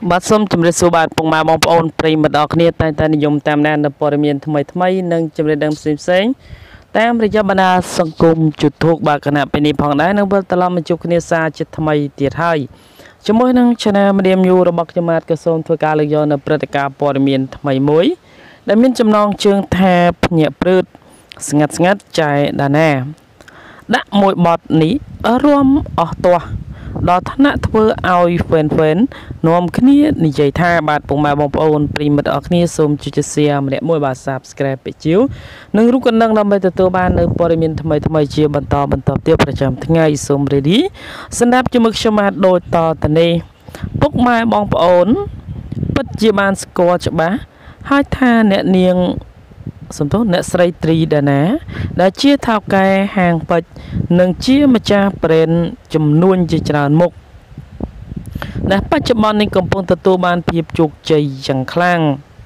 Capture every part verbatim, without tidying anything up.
បាទសូមជម្រាបសួរបាទពុកម៉ែបងប្អូនប្រិយមិត្តអរគ្នាតែតែនិយមតាមដាននៅព័ត៌មានថ្មីថ្មីនិងជម្រាបដឹងផ្សេងផ្សេងតាមរយៈបណ្ដាសង្គម YouTube បាទគណៈពេលនេះផងដែរនឹងវិលត្រឡប់មកជួបគ្នាសារជាថ្មីទៀតហើយជាមួយនឹង Channel Medium New របស់ខ្ញុំបាទក៏សូមធ្វើការលើកយកនៅព្រឹត្តិការណ៍ព័ត៌មានថ្មីមួយដែលមានចំណងជើងថាភ្ញាក់ព្រឺតស្ងាត់ស្ងាត់ចែដាណាដាក់មួយបទនេះរួមអស់ទាស់ដល់ថ្នាក់ធ្វើឲ្យហ្វេនហ្វេននាំគ្នានិយាយថាបាទពុកម៉ែបងប្អូនប្រិយមិត្តអរគ្នាសូមជួយ share ម្នាក់មួយបាទ Subscribe ពេជ្រាវនិងរូបកណ្ដឹងដើម្បីទទួលបាននៅព័ត៌មានថ្មីថ្មីជាបន្តបន្តទៀតប្រចាំថ្ងៃសូមរីឌីសម្រាប់ជាមួយខ្ញុំបាទដូចតទៅនេះពុកម៉ែបងប្អូនពិតជាបានស្គាល់ច្បាស់ហើយថាអ្នកនាងសំទោសអ្នកស្រីត្រីដាណាដែលជាថៅកែហាងពេជ្រនិងជាម្ចាស់ប្រេនចំនួនជាច្រើនមុខដែលបច្ចុប្បន្ននេះកំពុងទទួលបានភាពជោគជ័យយ៉ាងខ្លាំង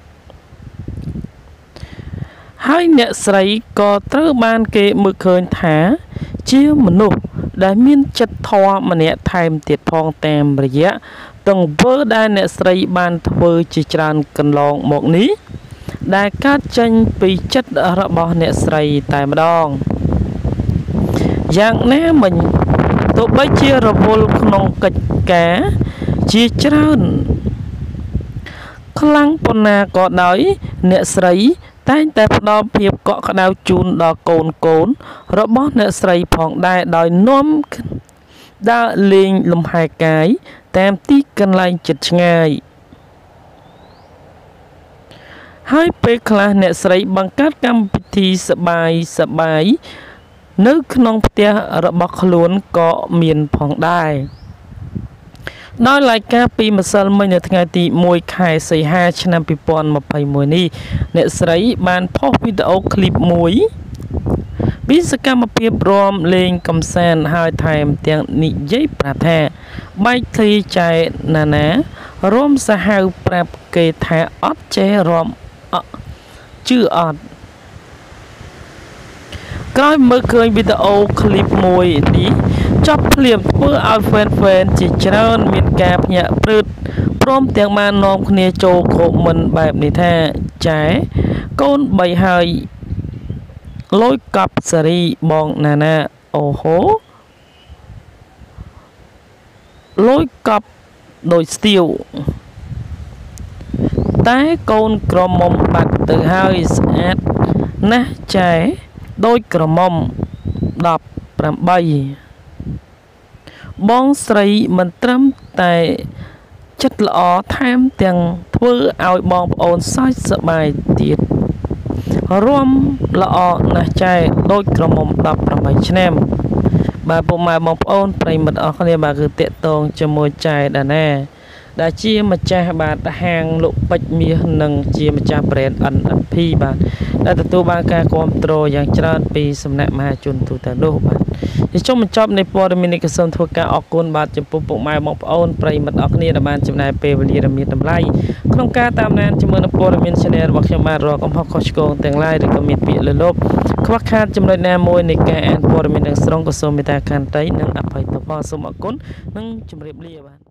ហើយអ្នកស្រីក៏ត្រូវបានគេមើលឃើញថាជាមនុស្សដែលមានចិត្តធម៌ម្នាក់ថែមទៀតផងតាមរយៈទង្វើដែលអ្នកស្រីបានធ្វើជាច្រើនកន្លងមកនេះដែលកើតចេញពីចិត្តរបស់អ្នកស្រីតែម្ដងយ៉ាងណាមិញទោះបីជារវល់ក្នុងកិច្ចការជាច្រើនខ្លាំងប៉ុណ្ណាក៏ដោយអ្នកស្រីតែងតែផ្ដល់ភាពកក់ក្ដៅជូនដល់កូនកូនរបស់អ្នកស្រីផងដែរដោយនាំដើរលេងលំហែកាយតាមទីកន្លែងជិតឆ្ងាយហើយពេលខ្លះអ្នកស្រីបង្កើតកម្មវិធីសបាយសបាយនៅក្នុងផ្ទះរបស់ខ្លួនក៏មានផងដែរដោយរយការណ៍ពីម្សិលមិញនៅថ្ងៃទីមួយខែសីហាឆ្នាំពីរពាន់ម្ភៃមួយនេះអ្នកស្រីបានផុសវីដេអូឃ្លីបមួយពីសកម្មភាពរាំលេងកំសាន្តហើយថែមទាំងនិយាយប្រាប់ថាបែកធ្លាយចែណាណារាំសាហាវប្រាប់គេថាអត់ចេះរាំជឿអត់ក្រោយមើលឃើញវីដេអូឃ្លីបមួយនេះចប់ភ្លាមធ្វើឲ្យហ្វេនហ្វេនជាច្រើនមានការភ្ញាក់ព្រឺតព្រមទាំងបាននាំគ្នាចូលខមមិនបែបនេះថាចែកូនបីហើយលុយកប់សេរីបងណាណាអូហូលុយកប់ដូចស្ទាវតែកូនក្រមុំបាត់ទៅហើយស្អាតណាស់ចែដូចក្រមុំដប់ប្រាំបីបងស្រីមិនត្រឹមតែចិត្តល្អថែមទាំងធ្វើឲ្យបងប្អូនសើចសប្បាយទៀតរួមល្អណាស់ចែដូចក្រមុំដប់ប្រាំបីឆ្នាំបាទពុកម៉ែបងប្អូនប្រិយមិត្តអរគ្នាបាទគឺតាក់ទងជាមួយចែដាណាដែលជាម្ចាស់បាទហាងលក់ពេជ្រមាសនិងជាម្ចាស់ brand เอ็น เอ็น พี បាទដែលទទួលបានការគ្រប់គ្រងយ៉ាងច្រើនពីសំណាក់មហាជនទូទៅនោះបាទជាចុងបញ្ចប់នៃព័ត៌មាននេះក៏សូមធ្វើការអរគុណបាទចំពោះពុកម៉ែបងប្អូនប្រិយមិត្តអរគ្នាដែលបានចំណាយពេលវេលាដ៏មានតម្លៃក្នុងការតាមដានជាមួយនឹងព័ត៌មាន Channel របស់ខ្ញុំបាទរកកំហុសខុសឆ្គងទាំងឡាយឬក៏មានពាក្យលើលបខ្វះខាតចំណុចណាមួយនៃការអានព័ត៌មានទាំងស្រុងក៏សូមមេត្តាខន្តីនិងអភ័យទោសសូមអរគុណនិងជម្រាបលាបាទ